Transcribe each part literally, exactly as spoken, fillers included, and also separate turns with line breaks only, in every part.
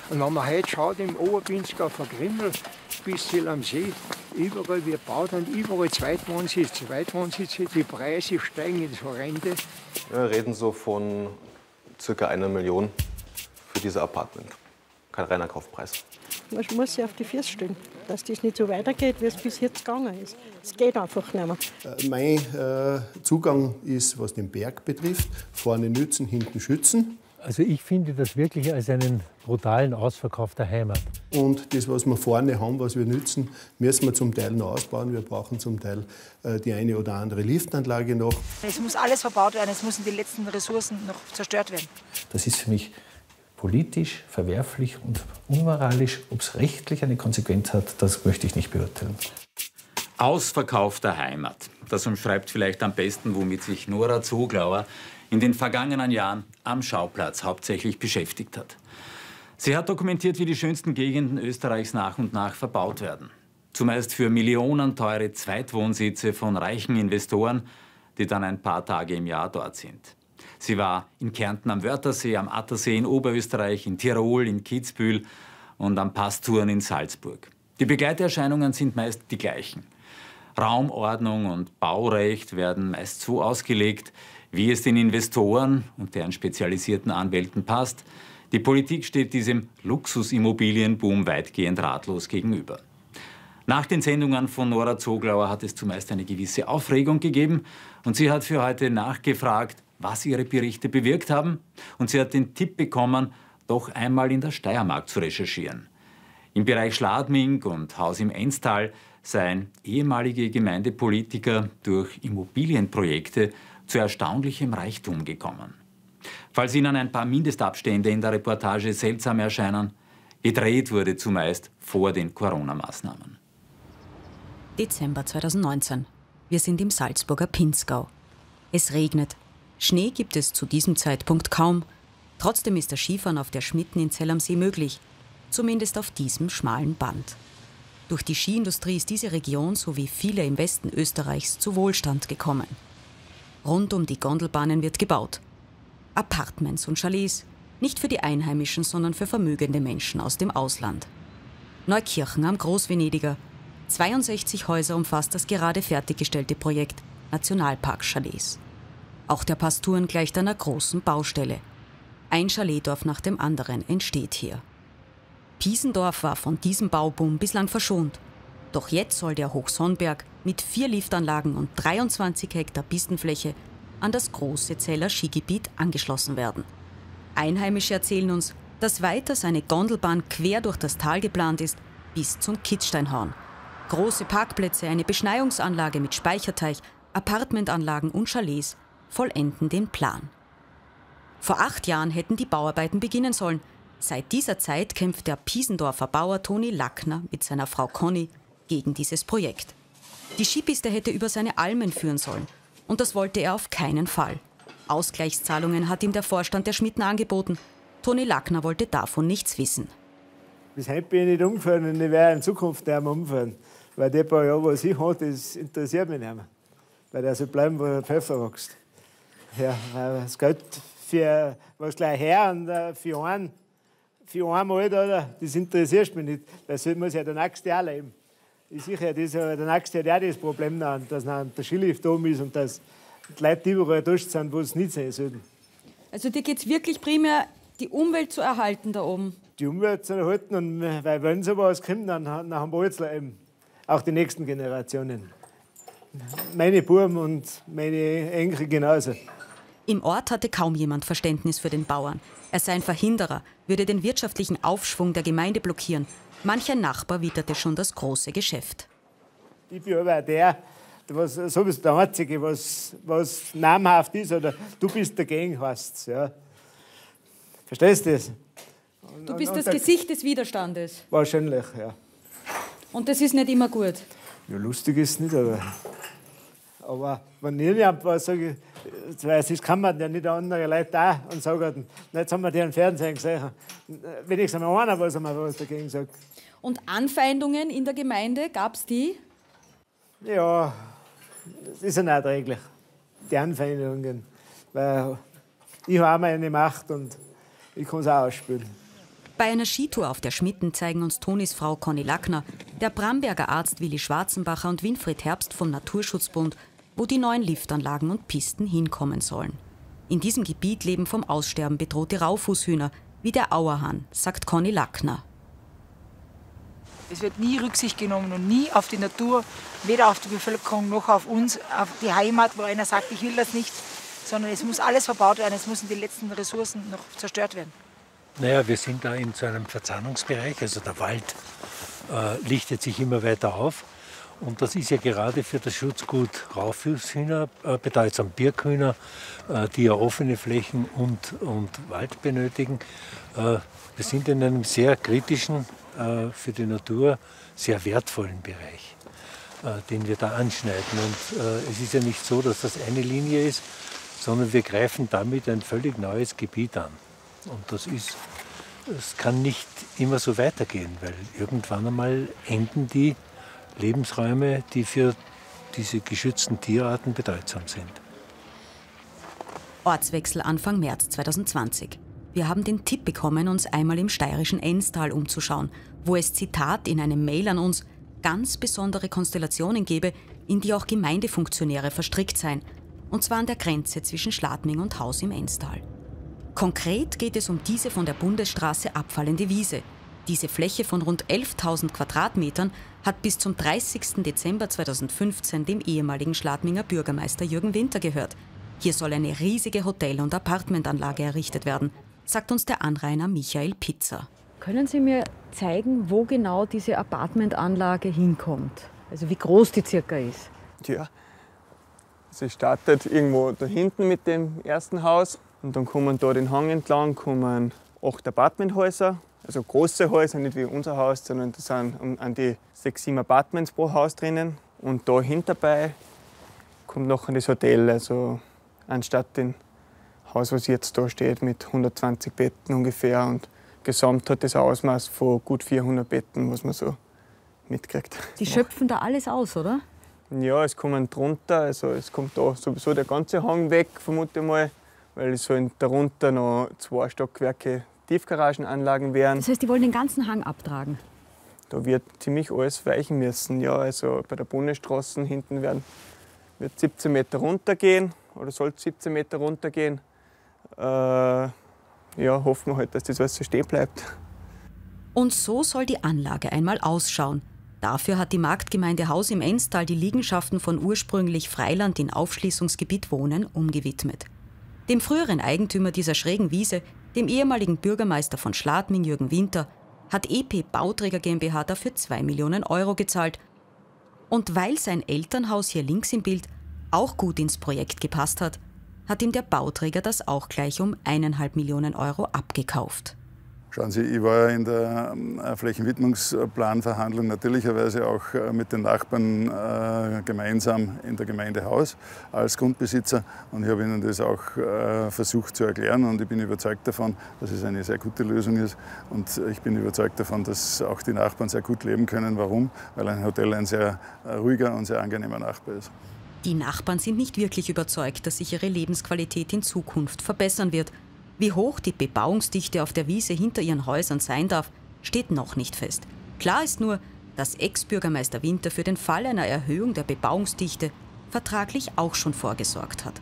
Und wenn man heute schaut, im Oberpinzgau von Grimmel bis Sill am See, überall wird gebaut und überall Zweitwohnsitz, Zweitwohnsitze, die Preise steigen ins Horrende.
Wir reden so von circa einer Million für diese Apartment. Kein reiner Kaufpreis.
Man muss sich auf die Füße stellen, dass das nicht so weitergeht, wie es bis jetzt gegangen ist. Es geht einfach nicht mehr.
Mein äh, Zugang ist, was den Berg betrifft, vorne nützen, hinten schützen.
Also ich finde das wirklich als einen brutalen Ausverkauf der Heimat.
Und das, was wir vorne haben, was wir nützen, müssen wir zum Teil noch ausbauen. Wir brauchen zum Teil äh, die eine oder andere Liftanlage noch.
Es muss alles verbaut werden, es müssen die letzten Ressourcen noch zerstört werden.
Das ist für mich politisch verwerflich und unmoralisch. Ob es rechtlich eine Konsequenz hat, das möchte ich nicht beurteilen.
Ausverkauf der Heimat. Das umschreibt vielleicht am besten, womit sich Nora Zoglauer in den vergangenen Jahren am Schauplatz hauptsächlich beschäftigt hat. Sie hat dokumentiert, wie die schönsten Gegenden Österreichs nach und nach verbaut werden. Zumeist für millionenteure Zweitwohnsitze von reichen Investoren, die dann ein paar Tage im Jahr dort sind. Sie war in Kärnten am Wörthersee, am Attersee in Oberösterreich, in Tirol, in Kitzbühel und am Passtouren in Salzburg. Die Begleiterscheinungen sind meist die gleichen. Raumordnung und Baurecht werden meist so ausgelegt, wie es den Investoren und deren spezialisierten Anwälten passt. Die Politik steht diesem Luxusimmobilienboom weitgehend ratlos gegenüber. Nach den Sendungen von Nora Zoglauer hat es zumeist eine gewisse Aufregung gegeben und sie hat für heute nachgefragt, was ihre Berichte bewirkt haben, und sie hat den Tipp bekommen, doch einmal in der Steiermark zu recherchieren. Im Bereich Schladming und Haus im Enstal seien ehemalige Gemeindepolitiker durch Immobilienprojekte zu erstaunlichem Reichtum gekommen. Falls Ihnen ein paar Mindestabstände in der Reportage seltsam erscheinen, gedreht wurde zumeist vor den Corona-Maßnahmen.
Dezember zweitausendneunzehn. Wir sind im Salzburger Pinzgau. Es regnet. Schnee gibt es zu diesem Zeitpunkt kaum. Trotzdem ist das Skifahren auf der Schmitten in Zell am See möglich. Zumindest auf diesem schmalen Band. Durch die Skiindustrie ist diese Region sowie viele im Westen Österreichs zu Wohlstand gekommen. Rund um die Gondelbahnen wird gebaut. Appartements und Chalets, nicht für die Einheimischen, sondern für vermögende Menschen aus dem Ausland. Neukirchen am Großvenediger. zweiundsechzig Häuser umfasst das gerade fertiggestellte Projekt Nationalpark-Chalets. Auch der Passtouren gleicht einer großen Baustelle. Ein Chaletdorf nach dem anderen entsteht hier. Piesendorf war von diesem Bauboom bislang verschont. Doch jetzt soll der Hochsonnberg mit vier Liftanlagen und dreiundzwanzig Hektar Pistenfläche an das große Zeller Skigebiet angeschlossen werden. Einheimische erzählen uns, dass weiters eine Gondelbahn quer durch das Tal geplant ist, bis zum Kitzsteinhorn. Große Parkplätze, eine Beschneiungsanlage mit Speicherteich, Appartementanlagen und Chalets vollenden den Plan. Vor acht Jahren hätten die Bauarbeiten beginnen sollen. Seit dieser Zeit kämpft der Piesendorfer Bauer Toni Lackner mit seiner Frau Conny gegen dieses Projekt. Die Skipiste hätte über seine Almen führen sollen. Und das wollte er auf keinen Fall. Ausgleichszahlungen hat ihm der Vorstand der Schmitten angeboten. Toni Lackner wollte davon nichts wissen.
Bis heute bin ich nicht umgefahren und ich werde in Zukunft nicht mehr umfahren. Weil die paar Jahre, was ich habe, das interessiert mich nicht mehr. Weil der soll bleiben, wo der Pfeffer wächst. Ja, das Geld für was gleich her und für einen, für einmal, oder, das interessiert mich nicht. Weil so muss ja der Nächste auch leben. Ich sicher, das, der Nächste hat auch das Problem, dass der Skilift da ist und dass die Leute überall durch sind, wo es nicht sein sollten.
Also dir geht es wirklich primär, die Umwelt zu erhalten da oben?
Die Umwelt zu erhalten, und weil wenn sowas kommt, dann, dann haben wir jetzt eben auch die nächsten Generationen. Meine Buben und meine Enkel genauso.
Im Ort hatte kaum jemand Verständnis für den Bauern. Er sei ein Verhinderer, würde den wirtschaftlichen Aufschwung der Gemeinde blockieren. Mancher Nachbar witterte schon das große Geschäft.
Ich bin aber der, was, so bist der Einzige, was, was namhaft ist, oder du bist dagegen, heißt ja. Verstehst du das?
Du bist und, und das Gesicht des Widerstandes.
Wahrscheinlich, ja.
Und das ist nicht immer gut?
Ja, lustig ist es nicht, aber... Aber wenn ich jemand was sage, das kann man ja nicht andere Leute auch und sagen, jetzt haben wir die im Fernsehen gesehen. Wenigstens einmal einer, was einmal was dagegen sagt.
Und Anfeindungen in der Gemeinde, gab es die?
Ja, das ist ja nicht erträglich, die Anfeindungen. Weil ich habe auch meine Macht und ich kann es auch ausspielen.
Bei einer Skitour auf der Schmitten zeigen uns Tonis Frau Conny Lackner, der Bramberger Arzt Willi Schwarzenbacher und Winfried Herbst vom Naturschutzbund, wo die neuen Liftanlagen und Pisten hinkommen sollen. In diesem Gebiet leben vom Aussterben bedrohte Raufußhühner, wie der Auerhahn, sagt Conny Lackner.
Es wird nie Rücksicht genommen und nie auf die Natur, weder auf die Bevölkerung noch auf uns, auf die Heimat, wo einer sagt, ich will das nicht, sondern es muss alles verbaut werden, es müssen die letzten Ressourcen noch zerstört werden.
Naja, wir sind da in so einem Verzahnungsbereich, also der Wald äh, lichtet sich immer weiter auf. Und das ist ja gerade für das Schutzgut Raufußhühner äh, bedeutsam. Birkhühner, äh, die ja offene Flächen und, und Wald benötigen. Äh, wir sind in einem sehr kritischen, äh, für die Natur sehr wertvollen Bereich, äh, den wir da anschneiden. Und äh, es ist ja nicht so, dass das eine Linie ist, sondern wir greifen damit ein völlig neues Gebiet an. Und das ist, es kann nicht immer so weitergehen, weil irgendwann einmal enden die Lebensräume, die für diese geschützten Tierarten bedeutsam sind.
Ortswechsel Anfang März zweitausendzwanzig. Wir haben den Tipp bekommen, uns einmal im steirischen Enstal umzuschauen, wo es, Zitat, in einem Mail an uns, ganz besondere Konstellationen gebe, in die auch Gemeindefunktionäre verstrickt seien, und zwar an der Grenze zwischen Schladming und Haus im Enstal. Konkret geht es um diese von der Bundesstraße abfallende Wiese. Diese Fläche von rund elftausend Quadratmetern hat bis zum dreißigsten Dezember zweitausendfünfzehn dem ehemaligen Schladminger Bürgermeister Jürgen Winter gehört. Hier soll eine riesige Hotel- und Apartmentanlage errichtet werden, sagt uns der Anrainer Michael Pitzer.
Können Sie mir zeigen, wo genau diese Apartmentanlage hinkommt? Also wie groß die circa ist?
Ja, sie startet irgendwo da hinten mit dem ersten Haus. Und dann kommen da den Hang entlang kommen acht Apartmenthäuser, also große Häuser, nicht wie unser Haus, sondern da sind an die sechs, sieben Apartments pro Haus drinnen. Und da hinterbei kommt noch das Hotel, also anstatt dem Haus, was jetzt da steht, mit hundertzwanzig Betten ungefähr. Und gesamt hat das Ausmaß von gut vierhundert Betten, was man so mitkriegt.
Die schöpfen da alles aus, oder?
Ja, es kommen drunter, also es kommt da sowieso der ganze Hang weg, vermute ich mal. Weil es sollen darunter noch zwei Stockwerke Tiefgaragenanlagen werden.
Das heißt, die wollen den ganzen Hang abtragen?
Da wird ziemlich alles weichen müssen. Ja, also bei der Bundesstraße hinten werden, wird siebzehn Meter runtergehen oder soll siebzehn Meter runtergehen. Äh, ja, hoffen wir halt, dass das alles so stehen bleibt.
Und so soll die Anlage einmal ausschauen. Dafür hat die Marktgemeinde Haus im Enstal die Liegenschaften von ursprünglich Freiland in Aufschließungsgebiet Wohnen umgewidmet. Dem früheren Eigentümer dieser schrägen Wiese, dem ehemaligen Bürgermeister von Schladming, Jürgen Winter, hat E P Bauträger GmbH dafür zwei Millionen Euro gezahlt. Und weil sein Elternhaus hier links im Bild auch gut ins Projekt gepasst hat, hat ihm der Bauträger das auch gleich um eineinhalb Millionen Euro abgekauft.
Schauen Sie, ich war ja in der Flächenwidmungsplanverhandlung natürlicherweise auch mit den Nachbarn äh, gemeinsam in der Gemeinde Haus als Grundbesitzer. Und ich habe Ihnen das auch äh, versucht zu erklären. Und ich bin überzeugt davon, dass es eine sehr gute Lösung ist. Und ich bin überzeugt davon, dass auch die Nachbarn sehr gut leben können. Warum? Weil ein Hotel ein sehr ruhiger und sehr angenehmer Nachbar ist.
Die Nachbarn sind nicht wirklich überzeugt, dass sich ihre Lebensqualität in Zukunft verbessern wird. Wie hoch die Bebauungsdichte auf der Wiese hinter ihren Häusern sein darf, steht noch nicht fest. Klar ist nur, dass Ex-Bürgermeister Winter für den Fall einer Erhöhung der Bebauungsdichte vertraglich auch schon vorgesorgt hat.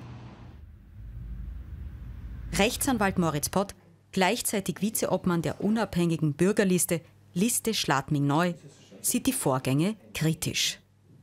Rechtsanwalt Moritz Pott, gleichzeitig Vizeobmann der unabhängigen Bürgerliste Liste Schladming Neu, sieht die Vorgänge kritisch.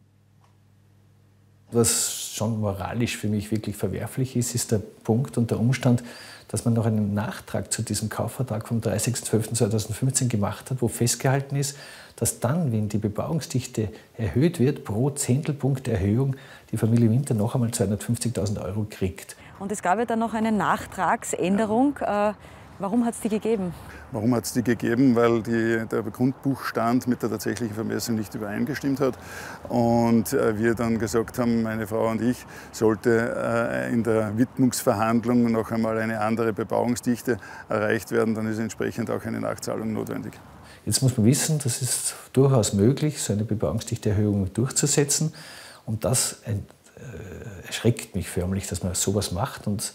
Was schon moralisch für mich wirklich verwerflich ist, ist der Punkt und der Umstand, dass man noch einen Nachtrag zu diesem Kaufvertrag vom dreißigsten zwölften zweitausendfünfzehn gemacht hat, wo festgehalten ist, dass dann, wenn die Bebauungsdichte erhöht wird, pro Zehntelpunkt Erhöhung die Familie Winter noch einmal zweihundertfünfzigtausend Euro kriegt.
Und es gab ja dann noch eine Nachtragsänderung. Ja. Warum hat es die gegeben?
Warum hat es die gegeben? Weil die, der Grundbuchstand mit der tatsächlichen Vermessung nicht übereingestimmt hat. Und äh, wir dann gesagt haben, meine Frau und ich, sollte äh, in der Widmungsverhandlung noch einmal eine andere Bebauungsdichte erreicht werden, dann ist entsprechend auch eine Nachzahlung notwendig.
Jetzt muss man wissen, das ist durchaus möglich, so eine Bebauungsdichteerhöhung durchzusetzen. Und das äh, erschreckt mich förmlich, dass man sowas macht. Und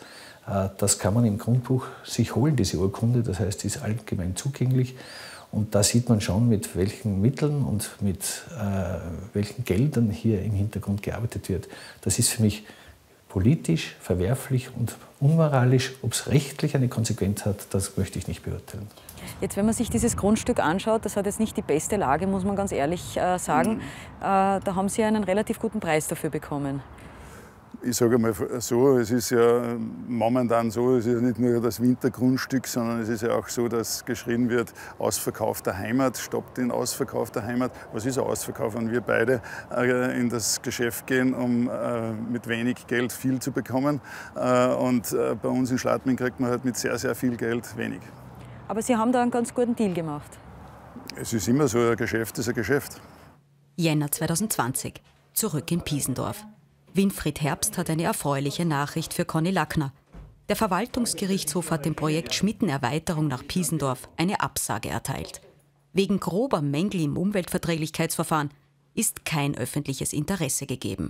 Das kann man im Grundbuch sich holen, diese Urkunde. Das heißt, die ist allgemein zugänglich. Und da sieht man schon, mit welchen Mitteln und mit äh, welchen Geldern hier im Hintergrund gearbeitet wird. Das ist für mich politisch, verwerflich und unmoralisch. Ob es rechtlich eine Konsequenz hat, das möchte ich nicht beurteilen.
Jetzt, wenn man sich dieses Grundstück anschaut, das hat jetzt nicht die beste Lage, muss man ganz ehrlich äh, sagen. Mhm. Äh, da haben Sie einen relativ guten Preis dafür bekommen.
Ich sage mal so, es ist ja momentan so, es ist ja nicht nur das Wintergrundstück, sondern es ist ja auch so, dass geschrien wird, Ausverkauf der Heimat, stoppt den Ausverkauf der Heimat. Was ist ein Ausverkauf, wenn wir beide äh, in das Geschäft gehen, um äh, mit wenig Geld viel zu bekommen? Äh, und äh, bei uns in Schladming kriegt man halt mit sehr, sehr viel Geld wenig.
Aber Sie haben da einen ganz guten Deal gemacht.
Es ist immer so, ein Geschäft ist ein Geschäft.
Jänner zweitausendzwanzig, zurück in Piesendorf. Winfried Herbst hat eine erfreuliche Nachricht für Conny Lackner. Der Verwaltungsgerichtshof hat dem Projekt Schmitten-Erweiterung nach Piesendorf eine Absage erteilt. Wegen grober Mängel im Umweltverträglichkeitsverfahren ist kein öffentliches Interesse gegeben.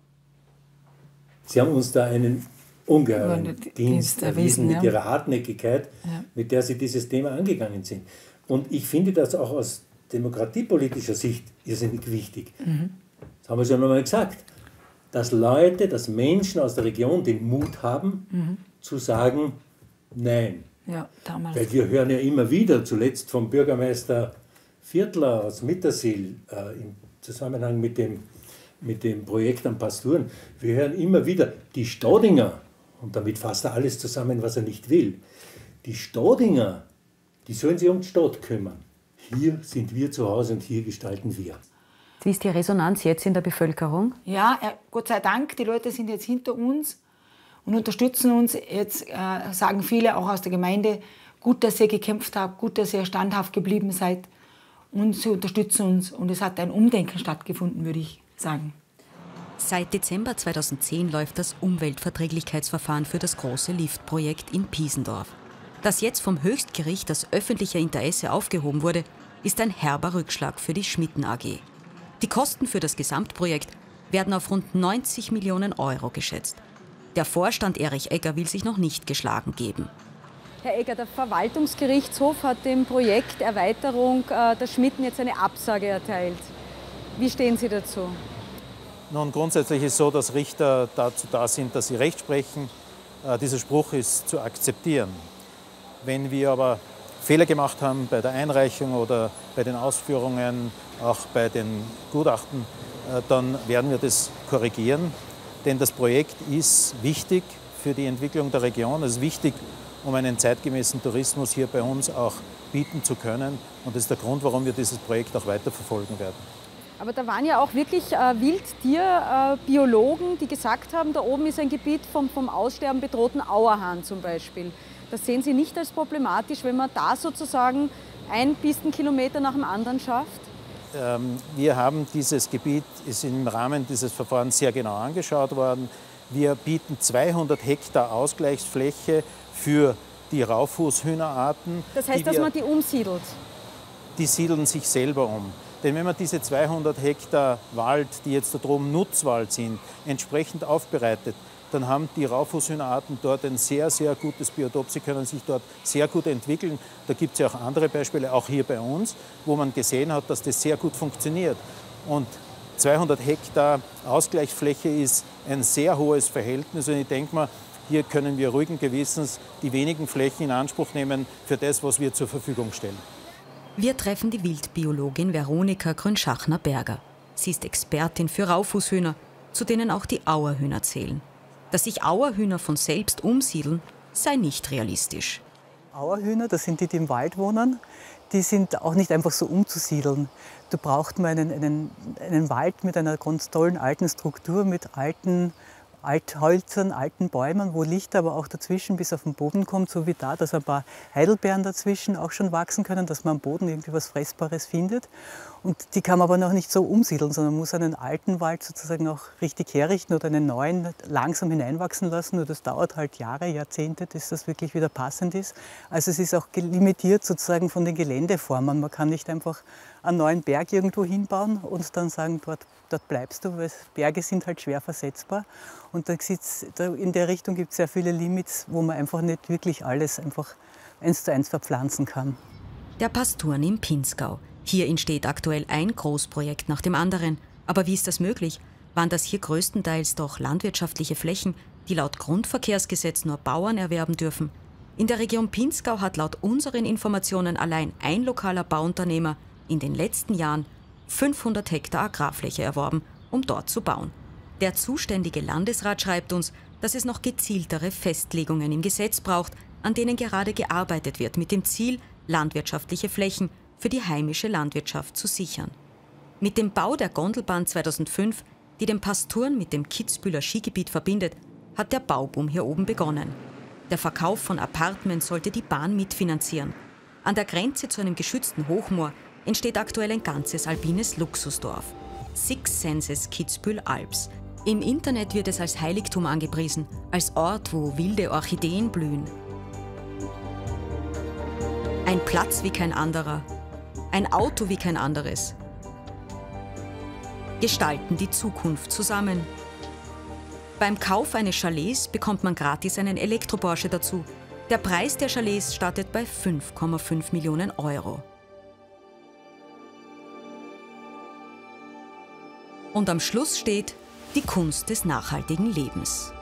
Sie haben uns da einen ungeheuren Dienst, Dienst erwiesen mit
ja.
Ihrer Hartnäckigkeit,
ja.
mit der Sie dieses Thema angegangen sind. Und ich finde das auch aus demokratiepolitischer Sicht irrsinnig wichtig. Mhm. Das haben wir schon einmal gesagt. Dass Leute, dass Menschen aus der Region den Mut haben, mhm. zu sagen, nein.
Ja, damals.
Weil wir hören ja immer wieder, zuletzt vom Bürgermeister Viertler aus Mittersill, äh, im Zusammenhang mit dem, mit dem Projekt am Pasturen, wir hören immer wieder, die Staudinger, und damit fasst er alles zusammen, was er nicht will, die Staudinger, die sollen sich um die Stadt kümmern. Hier sind wir zu Hause und hier gestalten wir.
Wie ist die Resonanz jetzt in der Bevölkerung?
Ja, Gott sei Dank, die Leute sind jetzt hinter uns und unterstützen uns. Jetzt äh, sagen viele auch aus der Gemeinde, gut, dass ihr gekämpft habt, gut, dass ihr standhaft geblieben seid. Und sie unterstützen uns. Und es hat ein Umdenken stattgefunden, würde ich sagen.
Seit Dezember zweitausendzehn läuft das Umweltverträglichkeitsverfahren für das große Liftprojekt in Piesendorf. Dass jetzt vom Höchstgericht das öffentliche Interesse aufgehoben wurde, ist ein herber Rückschlag für die Schmitten A G. Die Kosten für das Gesamtprojekt werden auf rund neunzig Millionen Euro geschätzt. Der Vorstand Erich Egger will sich noch nicht geschlagen geben.
Herr Egger, der Verwaltungsgerichtshof hat dem Projekt Erweiterung äh, der Schmitten jetzt eine Absage erteilt. Wie stehen Sie dazu?
Nun, grundsätzlich ist es so, dass Richter dazu da sind, dass sie Recht sprechen. Äh, dieser Spruch ist zu akzeptieren. Wenn wir aber Fehler gemacht haben bei der Einreichung oder bei den Ausführungen, auch bei den Gutachten, dann werden wir das korrigieren. Denn das Projekt ist wichtig für die Entwicklung der Region. Es ist wichtig, um einen zeitgemäßen Tourismus hier bei uns auch bieten zu können. Und das ist der Grund, warum wir dieses Projekt auch weiterverfolgen werden.
Aber da waren ja auch wirklich äh, Wildtierbiologen, äh, die gesagt haben, da oben ist ein Gebiet vom, vom Aussterben bedrohten Auerhahn zum Beispiel. Das sehen Sie nicht als problematisch, wenn man da sozusagen einen Pistenkilometer nach dem anderen schafft?
Ähm, wir haben dieses Gebiet, ist im Rahmen dieses Verfahrens sehr genau angeschaut worden. Wir bieten zweihundert Hektar Ausgleichsfläche für die Raufußhühnerarten.
Das heißt, dass man die umsiedelt?
Die siedeln sich selber um. Denn wenn man diese zweihundert Hektar Wald, die jetzt da droben Nutzwald sind, entsprechend aufbereitet, dann haben die Raufußhühnerarten dort ein sehr, sehr gutes Biotop. Sie können sich dort sehr gut entwickeln. Da gibt es ja auch andere Beispiele, auch hier bei uns, wo man gesehen hat, dass das sehr gut funktioniert. Und zweihundert Hektar Ausgleichsfläche ist ein sehr hohes Verhältnis. Und ich denke mal, hier können wir ruhigen Gewissens die wenigen Flächen in Anspruch nehmen für das, was wir zur Verfügung stellen.
Wir treffen die Wildbiologin Veronika Grünschachner-Berger. Sie ist Expertin für Raufußhühner, zu denen auch die Auerhühner zählen. Dass sich Auerhühner von selbst umsiedeln, sei nicht realistisch.
Auerhühner, das sind die, die im Wald wohnen, die sind auch nicht einfach so umzusiedeln. Da braucht man einen, einen, einen Wald mit einer ganz tollen alten Struktur, mit alten Altholzern, alten Bäumen, wo Licht aber auch dazwischen bis auf den Boden kommt, so wie da, dass ein paar Heidelbeeren dazwischen auch schon wachsen können, dass man am Boden irgendwie was Fressbares findet. Und die kann man aber noch nicht so umsiedeln, sondern muss einen alten Wald sozusagen auch richtig herrichten oder einen neuen langsam hineinwachsen lassen. Und das dauert halt Jahre, Jahrzehnte, bis das wirklich wieder passend ist. Also es ist auch limitiert sozusagen von den Geländeformen. Man kann nicht einfach einen neuen Berg irgendwo hinbauen und dann sagen, dort, dort bleibst du, weil Berge sind halt schwer versetzbar. Und da sieht's, da in der Richtung gibt es sehr viele Limits, wo man einfach nicht wirklich alles einfach eins zu eins verpflanzen kann.
Der Pastoren im Pinzgau. Hier entsteht aktuell ein Großprojekt nach dem anderen. Aber wie ist das möglich? Waren das hier größtenteils doch landwirtschaftliche Flächen, die laut Grundverkehrsgesetz nur Bauern erwerben dürfen? In der Region Pinzgau hat laut unseren Informationen allein ein lokaler Bauunternehmer in den letzten Jahren fünfhundert Hektar Agrarfläche erworben, um dort zu bauen. Der zuständige Landesrat schreibt uns, dass es noch gezieltere Festlegungen im Gesetz braucht, an denen gerade gearbeitet wird, mit dem Ziel, landwirtschaftliche Flächen für die heimische Landwirtschaft zu sichern. Mit dem Bau der Gondelbahn zweitausendfünf, die den Pastoren mit dem Kitzbüheler Skigebiet verbindet, hat der Bauboom hier oben begonnen. Der Verkauf von Appartements sollte die Bahn mitfinanzieren. An der Grenze zu einem geschützten Hochmoor entsteht aktuell ein ganzes alpines Luxusdorf. Six Senses Kitzbühel Alps. Im Internet wird es als Heiligtum angepriesen, als Ort, wo wilde Orchideen blühen. Ein Platz wie kein anderer, ein Auto wie kein anderes. Gestalten die Zukunft zusammen. Beim Kauf eines Chalets bekommt man gratis einen Elektro-Porsche dazu. Der Preis der Chalets startet bei fünf Komma fünf Millionen Euro. Und am Schluss steht die Kunst des nachhaltigen Lebens.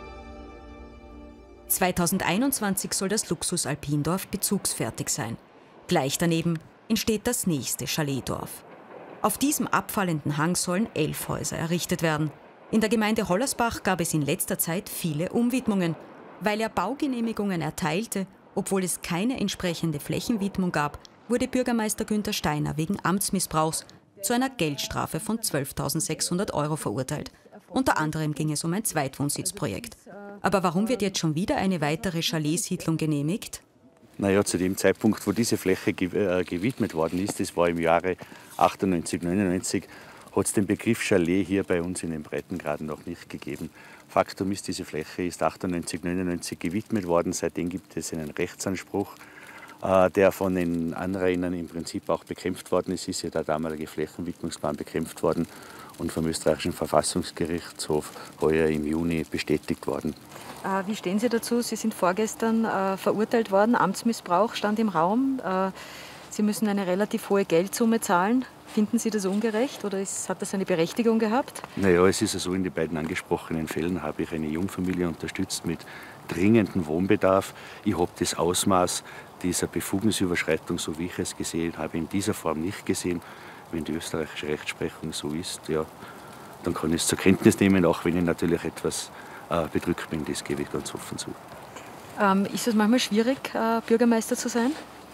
zweitausendeinundzwanzig soll das Luxus-Alpindorf bezugsfertig sein. Gleich daneben entsteht das nächste Chaletdorf. Auf diesem abfallenden Hang sollen elf Häuser errichtet werden. In der Gemeinde Hollersbach gab es in letzter Zeit viele Umwidmungen, weil er Baugenehmigungen erteilte, obwohl es keine entsprechende Flächenwidmung gab, wurde Bürgermeister Günther Steiner wegen Amtsmissbrauchs zu einer Geldstrafe von zwölftausendsechshundert Euro verurteilt. Unter anderem ging es um ein Zweitwohnsitzprojekt. Aber warum wird jetzt schon wieder eine weitere Chalet-Siedlung genehmigt?
Naja, zu dem Zeitpunkt, wo diese Fläche gewidmet worden ist, das war im Jahre achtundneunzig, neunundneunzig, hat es den Begriff Chalet hier bei uns in den Breitengraden noch nicht gegeben. Faktum ist, diese Fläche ist achtundneunzig, neunundneunzig gewidmet worden. Seitdem gibt es einen Rechtsanspruch, der von den Anrainern im Prinzip auch bekämpft worden ist. Ist ja der damalige Flächenwidmungsplan bekämpft worden und vom österreichischen Verfassungsgerichtshof heuer im Juni bestätigt worden.
Äh, wie stehen Sie dazu? Sie sind vorgestern äh, verurteilt worden, Amtsmissbrauch stand im Raum. Äh, Sie müssen eine relativ hohe Geldsumme zahlen. Finden Sie das ungerecht oder ist, hat das eine Berechtigung gehabt?
Naja, es ist ja so, in den beiden angesprochenen Fällen habe ich eine Jungfamilie unterstützt mit dringendem Wohnbedarf. Ich habe das Ausmaß dieser Befugnisüberschreitung, so wie ich es gesehen habe, in dieser Form nicht gesehen. Wenn die österreichische Rechtsprechung so ist, ja, dann kann ich es zur Kenntnis nehmen, auch wenn ich natürlich etwas äh, bedrückt bin, das gebe ich ganz offen zu.
Ähm, ist es manchmal schwierig, äh, Bürgermeister zu sein?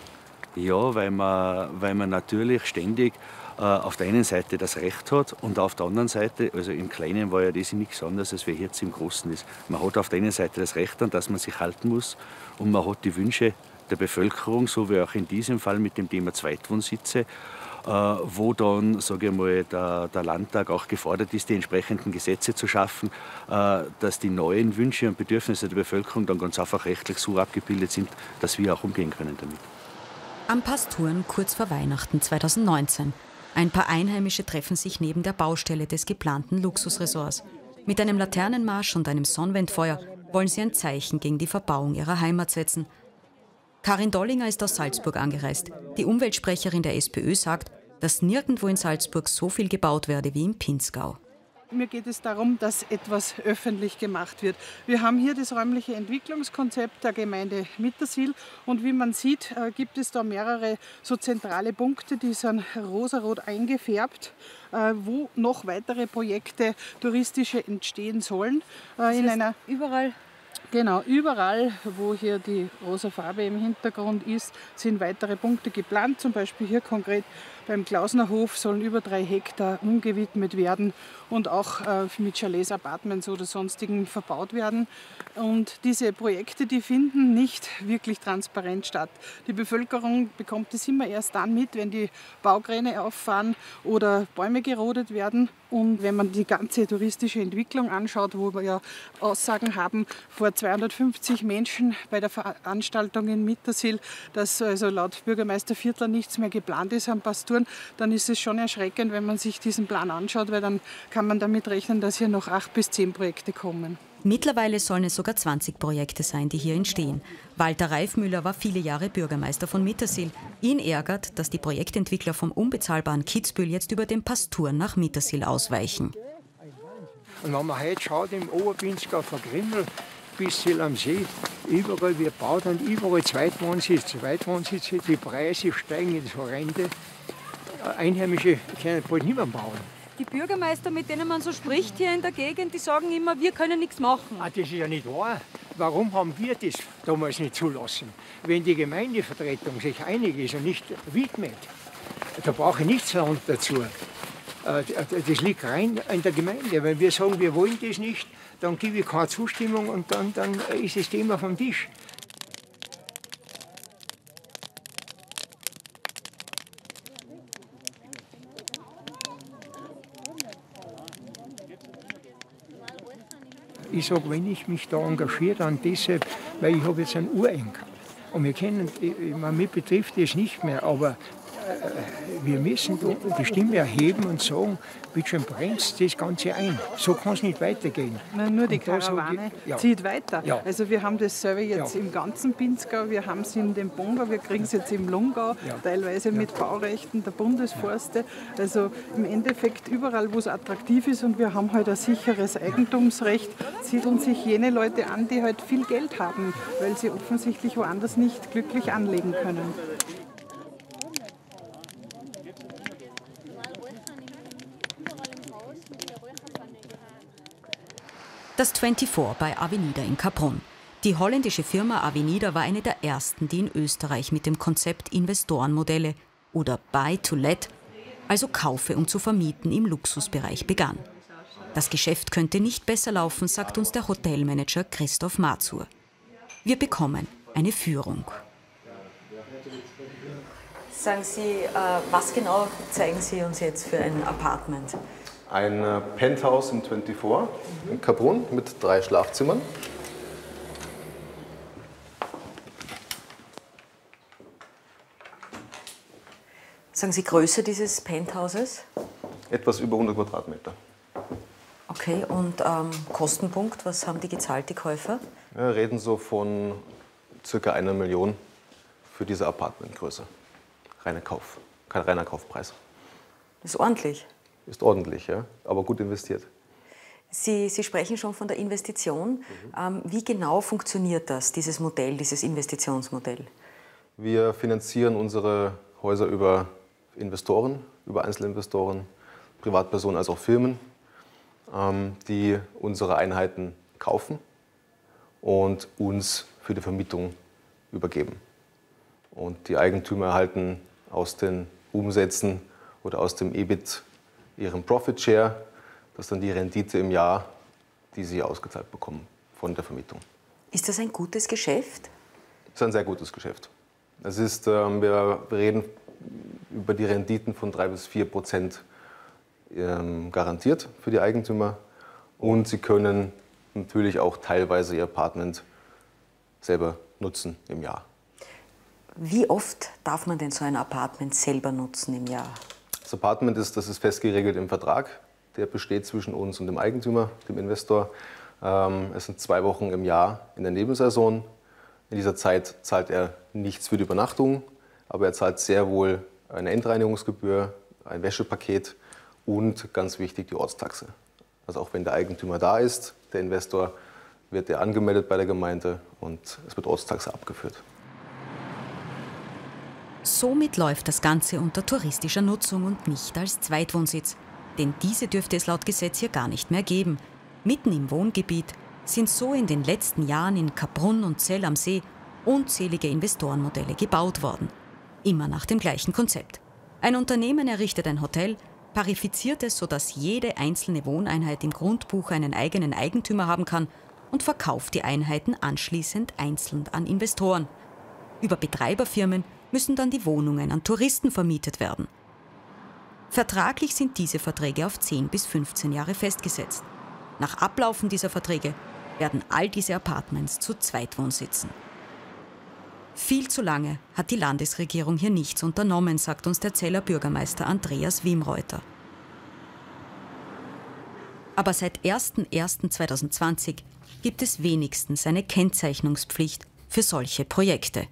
Ja, weil man, weil man natürlich ständig äh, auf der einen Seite das Recht hat und auf der anderen Seite, also im Kleinen war ja das nichts anderes, als wie jetzt im Großen ist. Man hat auf der einen Seite das Recht, an das man sich halten muss, und man hat die Wünsche der Bevölkerung, so wie auch in diesem Fall mit dem Thema Zweitwohnsitze, äh, wo dann, sage ich mal, der, der Landtag auch gefordert ist, die entsprechenden Gesetze zu schaffen, äh, dass die neuen Wünsche und Bedürfnisse der Bevölkerung dann ganz einfach rechtlich so abgebildet sind, dass wir auch umgehen können damit.
Am Pastoren kurz vor Weihnachten zweitausendneunzehn. Ein paar Einheimische treffen sich neben der Baustelle des geplanten Luxusresorts. Mit einem Laternenmarsch und einem Sonnenwendfeuer wollen sie ein Zeichen gegen die Verbauung ihrer Heimat setzen. Karin Dollinger ist aus Salzburg angereist. Die Umweltsprecherin der SPÖ sagt, dass nirgendwo in Salzburg so viel gebaut werde wie im Pinzgau.
Mir geht es darum, dass etwas öffentlich gemacht wird. Wir haben hier das räumliche Entwicklungskonzept der Gemeinde Mittersill und wie man sieht, gibt es da mehrere so zentrale Punkte, die sind rosarot eingefärbt, wo noch weitere Projekte touristische entstehen sollen.
Das
in
heißt,
einer
überall
Genau, überall, wo hier die rosa Farbe im Hintergrund ist, sind weitere Punkte geplant. Zum Beispiel hier konkret beim Klausnerhof sollen über drei Hektar umgewidmet werden und auch äh, mit Chalets, Apartments oder sonstigen verbaut werden. Und diese Projekte, die finden nicht wirklich transparent statt. Die Bevölkerung bekommt es immer erst dann mit, wenn die Baukräne auffahren oder Bäume gerodet werden. Und wenn man die ganze touristische Entwicklung anschaut, wo wir ja Aussagen haben vor zweihundertfünfzig Menschen bei der Veranstaltung in Mittersill, dass also laut Bürgermeister Viertler nichts mehr geplant ist am Pastor, Temperaturen, dann ist es schon erschreckend, wenn man sich diesen Plan anschaut, weil dann kann man damit rechnen, dass hier noch acht bis zehn Projekte kommen.
Mittlerweile sollen es sogar zwanzig Projekte sein, die hier entstehen. Walter Reifmüller war viele Jahre Bürgermeister von Mittersill. Ihn ärgert, dass die Projektentwickler vom unbezahlbaren Kitzbühel jetzt über den Pastur nach Mittersill ausweichen.
Und wenn man heute schaut, im Oberpinzgau von Grimmel bis Sill am See, überall wird gebaut und überall Zweitwohnsitze, Zweitwohnsitze, die Preise steigen ins Horrende. Einheimische können bald nicht mehr bauen.
Die Bürgermeister, mit denen man so spricht hier in der Gegend, die sagen immer, wir können nichts machen.
Ah, das ist ja nicht wahr. Warum haben wir das damals nicht zulassen? Wenn die Gemeindevertretung sich einig ist und nicht widmet, da brauche ich nichts Land dazu. Das liegt rein in der Gemeinde. Wenn wir sagen, wir wollen das nicht, dann gebe ich keine Zustimmung und dann, dann ist das Thema vom Tisch. Ich sage, wenn ich mich da engagiere, dann deshalb, weil ich habe jetzt einen Urenkel. Und wir kennen, ich meine, mich betrifft das nicht mehr, aber äh, wir müssen die Stimme erheben und sagen, bitte schön, bremst das Ganze ein. So kann es nicht weitergehen.
Nein, nur die
Und da
Karawane
sage ich, ja.
zieht weiter.
Ja.
Also wir haben das selber jetzt
Ja.
im ganzen Pinzgau, wir haben es in dem Bongau, wir kriegen es jetzt im Lungau,
Ja.
teilweise mit Baurechten der Bundesforste. Also im Endeffekt überall, wo es attraktiv ist und wir haben halt ein sicheres Eigentumsrecht, siedeln sich jene Leute an, die halt viel Geld haben, weil sie offensichtlich woanders nicht glücklich anlegen können.
Das vierundzwanzig bei Avenida in Kaprun. Die holländische Firma Avenida war eine der ersten, die in Österreich mit dem Konzept Investorenmodelle oder Buy to Let, also Kaufe um zu vermieten, im Luxusbereich begann. Das Geschäft könnte nicht besser laufen, sagt uns der Hotelmanager Christoph Mazur. Wir bekommen eine Führung.
Sagen Sie, was genau zeigen Sie uns jetzt für ein Apartment?
Ein Penthouse im vierundzwanzig in Kaprun mit drei Schlafzimmern.
Sagen Sie Größe dieses Penthouses?
Etwas über hundert Quadratmeter.
Okay, und ähm, Kostenpunkt, was haben die gezahlt, die Käufer?
Wir reden so von circa einer Million für diese Apartmentgröße. Reiner Kauf, kein reiner Kaufpreis.
Das ist ordentlich.
Ist ordentlich, ja, aber gut investiert.
Sie, Sie sprechen schon von der Investition. Mhm. Ähm, wie genau funktioniert das, dieses Modell, dieses Investitionsmodell?
Wir finanzieren unsere Häuser über Investoren, über Einzelinvestoren, Privatpersonen als auch Firmen, ähm, die unsere Einheiten kaufen und uns für die Vermietung übergeben. Und die Eigentümer erhalten aus den Umsätzen oder aus dem E B I T ihren Profit Share, das ist dann die Rendite im Jahr, die sie ausgezahlt bekommen von der Vermietung.
Ist das ein gutes Geschäft?
Das ist ein sehr gutes Geschäft. Es ist, äh, wir reden über die Renditen von drei bis vier Prozent ähm, garantiert für die Eigentümer und sie können natürlich auch teilweise ihr Apartment selber nutzen im Jahr.
Wie oft darf man denn so ein Apartment selber nutzen im Jahr?
Das Apartment ist, das ist fest geregelt im Vertrag. Der besteht zwischen uns und dem Eigentümer, dem Investor. Ähm, es sind zwei Wochen im Jahr in der Nebensaison. In dieser Zeit zahlt er nichts für die Übernachtung, aber er zahlt sehr wohl eine Endreinigungsgebühr, ein Wäschepaket und ganz wichtig die Ortstaxe. Also auch wenn der Eigentümer da ist, der Investor, wird er angemeldet bei der Gemeinde und es wird Ortstaxe abgeführt.
Somit läuft das Ganze unter touristischer Nutzung und nicht als Zweitwohnsitz. Denn diese dürfte es laut Gesetz hier gar nicht mehr geben. Mitten im Wohngebiet sind so in den letzten Jahren in Kaprun und Zell am See unzählige Investorenmodelle gebaut worden. Immer nach dem gleichen Konzept. Ein Unternehmen errichtet ein Hotel, parifiziert es, sodass jede einzelne Wohneinheit im Grundbuch einen eigenen Eigentümer haben kann und verkauft die Einheiten anschließend einzeln an Investoren. Über Betreiberfirmen müssen dann die Wohnungen an Touristen vermietet werden. Vertraglich sind diese Verträge auf zehn bis fünfzehn Jahre festgesetzt. Nach Ablaufen dieser Verträge werden all diese Apartments zu Zweitwohnsitzen. Viel zu lange hat die Landesregierung hier nichts unternommen, sagt uns der Zeller Bürgermeister Andreas Wimreuter. Aber seit erster erster zweitausendzwanzig gibt es wenigstens eine Kennzeichnungspflicht für solche Projekte.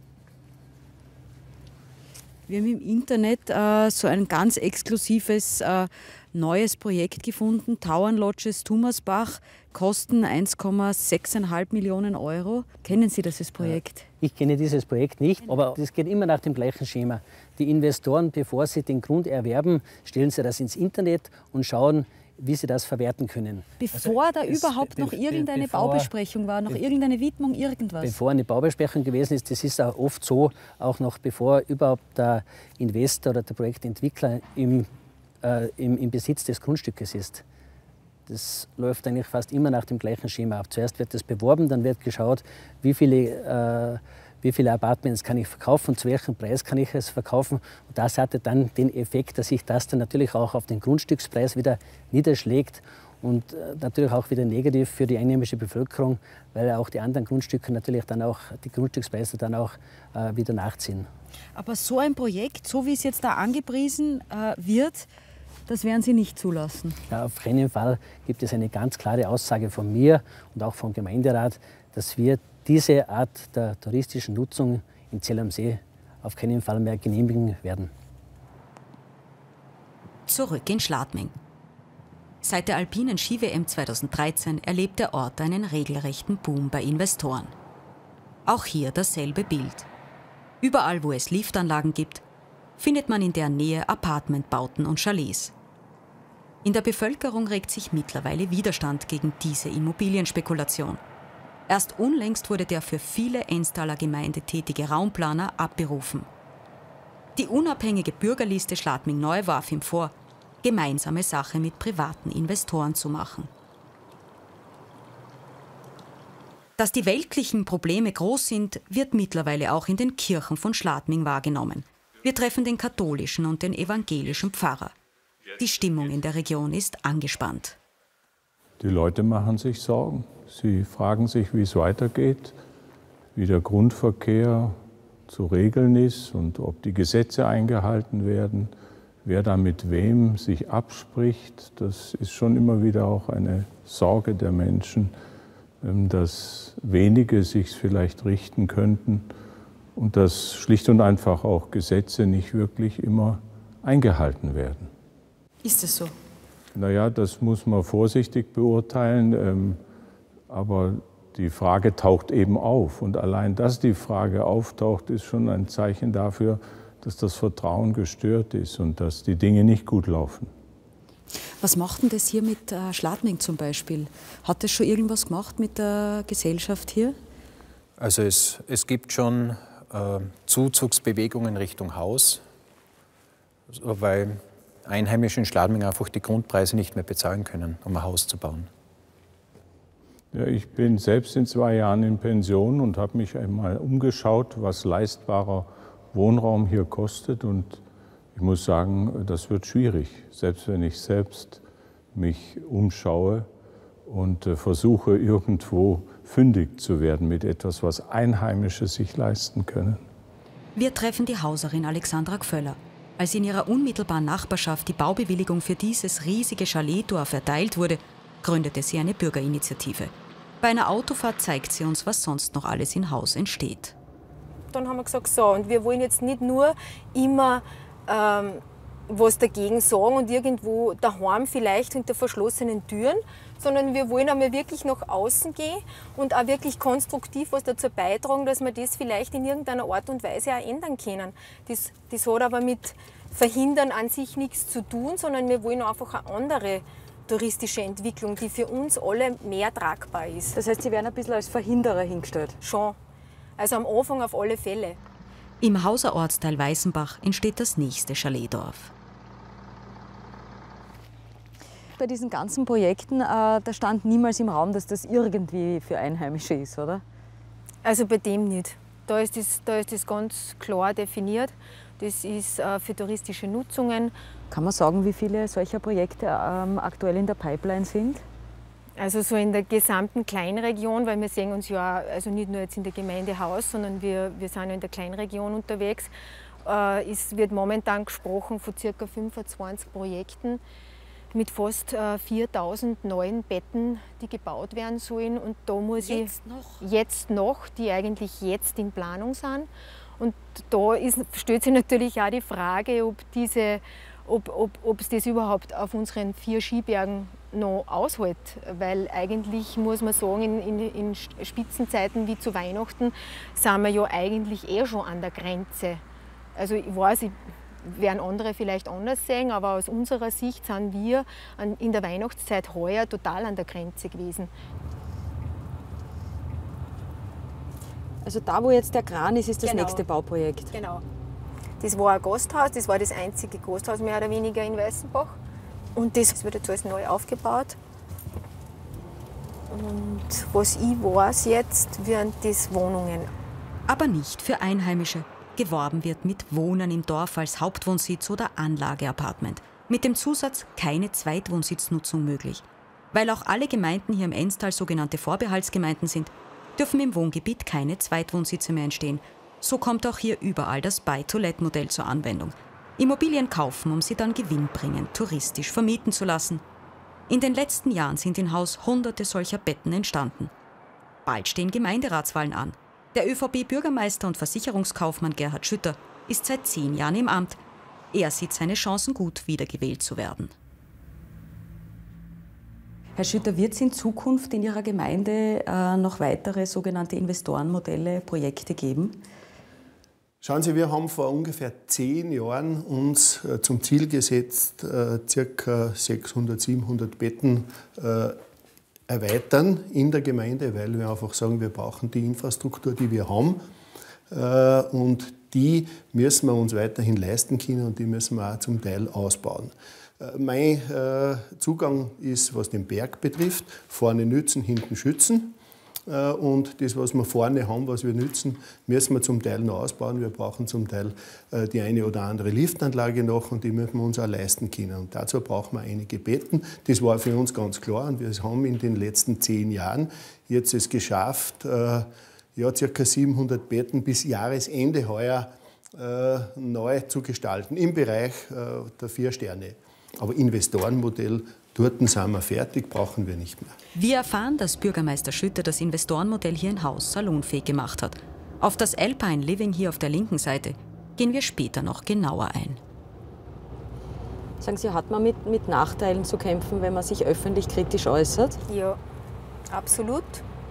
Wir haben im Internet äh, so ein ganz exklusives äh, neues Projekt gefunden, Tauern Lodges Thomasbach, kosten eins Komma sechseinhalb Millionen Euro. Kennen Sie dieses Projekt?
Ich kenne dieses Projekt nicht, aber es geht immer nach dem gleichen Schema. Die Investoren, bevor sie den Grund erwerben, stellen sie das ins Internet und schauen, wie sie das verwerten können.
Bevor
also
da
es,
überhaupt
be,
noch irgendeine
bevor,
Baubesprechung war, noch irgendeine Widmung, irgendwas?
Bevor eine Baubesprechung gewesen ist, das ist auch oft so, auch noch bevor überhaupt der Investor oder der Projektentwickler im, äh, im, im Besitz des Grundstückes ist. Das läuft eigentlich fast immer nach dem gleichen Schema ab. Zuerst wird das beworben, dann wird geschaut, wie viele, äh, wie viele Apartments kann ich verkaufen, zu welchem Preis kann ich es verkaufen. Und das hatte dann den Effekt, dass sich das dann natürlich auch auf den Grundstückspreis wieder niederschlägt und äh, natürlich auch wieder negativ für die einheimische Bevölkerung, weil auch die anderen Grundstücke natürlich dann auch, die Grundstückspreise dann auch äh, wieder nachziehen.
Aber so ein Projekt, so wie es jetzt da angepriesen äh, wird, das werden Sie nicht zulassen?
Ja, auf keinen Fall gibt es eine ganz klare Aussage von mir und auch vom Gemeinderat, dass wir diese Art der touristischen Nutzung in Zell am See auf keinen Fall mehr genehmigen werden.
Zurück in Schladming. Seit der alpinen Ski-W M zweitausenddreizehn erlebt der Ort einen regelrechten Boom bei Investoren. Auch hier dasselbe Bild. Überall, wo es Liftanlagen gibt, findet man in der Nähe Appartementbauten und Chalets. In der Bevölkerung regt sich mittlerweile Widerstand gegen diese Immobilienspekulation. Erst unlängst wurde der für viele Ennstaler Gemeinde tätige Raumplaner abberufen. Die unabhängige Bürgerliste Schladming-Neu warf ihm vor, gemeinsame Sache mit privaten Investoren zu machen. Dass die weltlichen Probleme groß sind, wird mittlerweile auch in den Kirchen von Schladming wahrgenommen. Wir treffen den katholischen und den evangelischen Pfarrer. Die Stimmung in der Region ist angespannt.
Die Leute machen sich Sorgen. Sie fragen sich, wie es weitergeht, wie der Grundverkehr zu regeln ist und ob die Gesetze eingehalten werden, wer da mit wem sich abspricht. Das ist schon immer wieder auch eine Sorge der Menschen, dass wenige sich vielleicht richten könnten und dass schlicht und einfach auch Gesetze nicht wirklich immer eingehalten werden.
Ist es so?
Naja, das muss man vorsichtig beurteilen, aber die Frage taucht eben auf. Und allein, dass die Frage auftaucht, ist schon ein Zeichen dafür, dass das Vertrauen gestört ist und dass die Dinge nicht gut laufen.
Was macht denn das hier mit äh, Schladming zum Beispiel? Hat das schon irgendwas gemacht mit der Gesellschaft hier?
Also es, es gibt schon äh, Zuzugsbewegungen Richtung Haus, weil Einheimische in Schladming einfach die Grundpreise nicht mehr bezahlen können, um ein Haus zu bauen.
Ja, ich bin selbst in zwei Jahren in Pension und habe mich einmal umgeschaut, was leistbarer Wohnraum hier kostet. Und ich muss sagen, das wird schwierig, selbst wenn ich selbst mich umschaue und äh, versuche, irgendwo fündig zu werden mit etwas, was Einheimische sich leisten können.
Wir treffen die Hauserin Alexandra Gföller. Als in ihrer unmittelbaren Nachbarschaft die Baubewilligung für dieses riesige Chaletdorf erteilt wurde, gründete sie eine Bürgerinitiative. Bei einer Autofahrt zeigt sie uns, was sonst noch alles in Haus entsteht.
Dann haben wir gesagt, so, und wir wollen jetzt nicht nur immer ähm, was dagegen sagen und irgendwo daheim vielleicht hinter verschlossenen Türen, sondern wir wollen einmal wirklich nach außen gehen und auch wirklich konstruktiv was dazu beitragen, dass wir das vielleicht in irgendeiner Art und Weise auch ändern können. Das, das hat aber mit Verhindern an sich nichts zu tun, sondern wir wollen einfach eine andere touristische Entwicklung, die für uns alle mehr tragbar ist.
Das heißt, Sie werden ein bisschen als Verhinderer hingestellt?
Schon. Also am Anfang auf alle Fälle.
Im Hauser Ortsteil Weißenbach entsteht das nächste Chaletdorf.
Bei diesen ganzen Projekten, äh, da stand niemals im Raum, dass das irgendwie für Einheimische ist, oder?
Also bei dem nicht. Da ist das, da ist das ganz klar definiert. Das ist äh, für touristische Nutzungen.
Kann man sagen, wie viele solcher Projekte ähm, aktuell in der Pipeline sind?
Also so in der gesamten Kleinregion, weil wir sehen uns ja also nicht nur jetzt in der Gemeinde Haus, sondern wir, wir sind ja in der Kleinregion unterwegs. Äh, es wird momentan gesprochen von ca. fünfundzwanzig Projekten mit fast äh, viertausend neuen Betten, die gebaut werden sollen. Und da muss
jetzt
ich
noch?
jetzt noch, die eigentlich jetzt in Planung sind. Und da ist, stellt sich natürlich auch die Frage, ob diese ob, ob, ob es das überhaupt auf unseren vier Skibergen noch aushält. Weil eigentlich muss man sagen, in, in, in Spitzenzeiten wie zu Weihnachten sind wir ja eigentlich eh schon an der Grenze. Also ich weiß, ich, werden andere vielleicht anders sehen, aber aus unserer Sicht sind wir an, in der Weihnachtszeit heuer total an der Grenze gewesen.
Also da, wo jetzt der Kran ist, ist das
Genau.
nächste Bauprojekt.
Genau. Das war ein Gasthaus, das war das einzige Gasthaus mehr oder weniger in Weißenbach. Und das wird jetzt alles neu aufgebaut. Und was ich weiß jetzt, wären das Wohnungen.
Aber nicht für Einheimische. Geworben wird mit Wohnen im Dorf als Hauptwohnsitz oder Anlageapartment. Mit dem Zusatz keine Zweitwohnsitznutzung möglich. Weil auch alle Gemeinden hier im Enstal sogenannte Vorbehaltsgemeinden sind, dürfen im Wohngebiet keine Zweitwohnsitze mehr entstehen. So kommt auch hier überall das Buy-to-Let-Modell zur Anwendung. Immobilien kaufen, um sie dann gewinnbringend touristisch vermieten zu lassen. In den letzten Jahren sind in Haus hunderte solcher Betten entstanden. Bald stehen Gemeinderatswahlen an. Der ÖVP-Bürgermeister und Versicherungskaufmann Gerhard Schütter ist seit zehn Jahren im Amt. Er sieht seine Chancen gut, wiedergewählt zu werden.
Herr Schütter, wird es in Zukunft in Ihrer Gemeinde äh, noch weitere sogenannte Investorenmodelle, Projekte geben?
Schauen Sie, wir haben vor ungefähr zehn Jahren uns äh, zum Ziel gesetzt, äh, ca. sechshundert, siebenhundert Betten äh, erweitern in der Gemeinde, weil wir einfach sagen, wir brauchen die Infrastruktur, die wir haben. Äh, und die müssen wir uns weiterhin leisten können und die müssen wir auch zum Teil ausbauen. Äh, mein äh, Zugang ist, was den Berg betrifft, vorne nützen, hinten schützen. Und das, was wir vorne haben, was wir nützen, müssen wir zum Teil noch ausbauen. Wir brauchen zum Teil die eine oder andere Liftanlage noch und die müssen wir uns auch leisten können. Und dazu brauchen wir einige Betten. Das war für uns ganz klar und wir haben in den letzten zehn Jahren jetzt es geschafft, ja, ca. siebenhundert Betten bis Jahresende heuer neu zu gestalten im Bereich der vier Sterne. Aber Investorenmodell, dort sind wir fertig, brauchen wir nicht mehr.
Wir erfahren, dass Bürgermeister Schütter das Investorenmodell hier in Haus salonfähig gemacht hat. Auf das Alpine Living hier auf der linken Seite gehen wir später noch genauer ein.
Sagen Sie, hat man mit, mit Nachteilen zu kämpfen, wenn man sich öffentlich kritisch äußert?
Ja, absolut.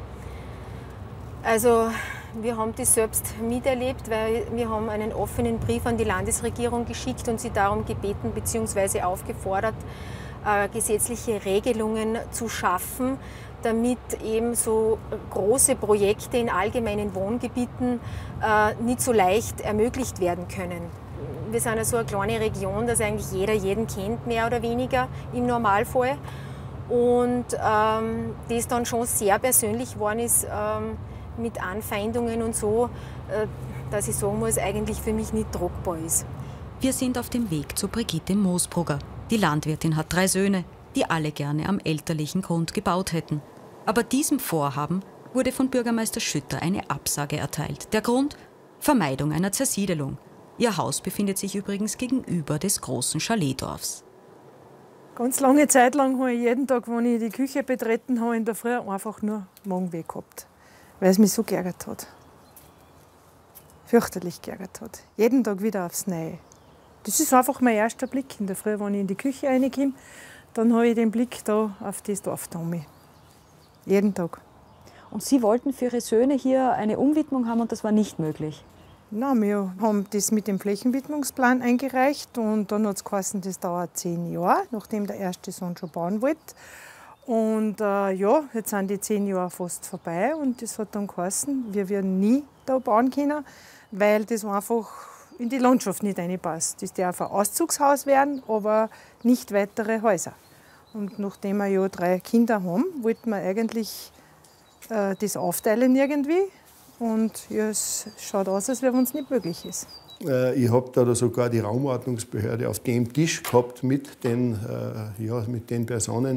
Also wir haben das selbst miterlebt, weil wir haben einen offenen Brief an die Landesregierung geschickt und sie darum gebeten bzw. aufgefordert, äh, gesetzliche Regelungen zu schaffen, damit eben so große Projekte in allgemeinen Wohngebieten äh, nicht so leicht ermöglicht werden können. Wir sind ja so eine kleine Region, dass eigentlich jeder jeden kennt, mehr oder weniger im Normalfall. Und ähm, das dann schon sehr persönlich geworden ist, ähm, mit Anfeindungen und so, äh, dass ich sagen muss, eigentlich für mich nicht tragbar ist.
Wir sind auf dem Weg zu Brigitte Moosbrugger. Die Landwirtin hat drei Söhne, die alle gerne am elterlichen Grund gebaut hätten. Aber diesem Vorhaben wurde von Bürgermeister Schütter eine Absage erteilt. Der Grund? Vermeidung einer Zersiedelung. Ihr Haus befindet sich übrigens gegenüber des großen Chaletdorfs.
Ganz lange Zeit lang habe ich jeden Tag, wenn ich die Küche betreten habe, in der Früh einfach nur Magenweh gehabt, weil es mich so geärgert hat. Fürchterlich geärgert hat. Jeden Tag wieder aufs Neue. Das ist einfach mein erster Blick in der Früh, wenn ich in die Küche reinkomme, dann habe ich den Blick da auf das Dorf da um mich. Jeden Tag.
Und Sie wollten für Ihre Söhne hier eine Umwidmung haben und das war nicht möglich?
Nein, wir haben das mit dem Flächenwidmungsplan eingereicht und dann hat es geheißen, das dauert zehn Jahre, nachdem der erste Sohn schon bauen wollte. Und äh, ja, jetzt sind die zehn Jahre fast vorbei und das hat dann geheißen, wir werden nie da bauen können, weil das einfach in die Landschaft nicht reinpasst. Das darf ein Auszugshaus werden, aber nicht weitere Häuser. Und nachdem wir ja drei Kinder haben, wollten wir eigentlich äh, das aufteilen irgendwie. Und ja, es schaut aus, als wenn es nicht möglich ist.
Ich habe da sogar die Raumordnungsbehörde auf dem Tisch gehabt mit den, äh, ja, mit den Personen,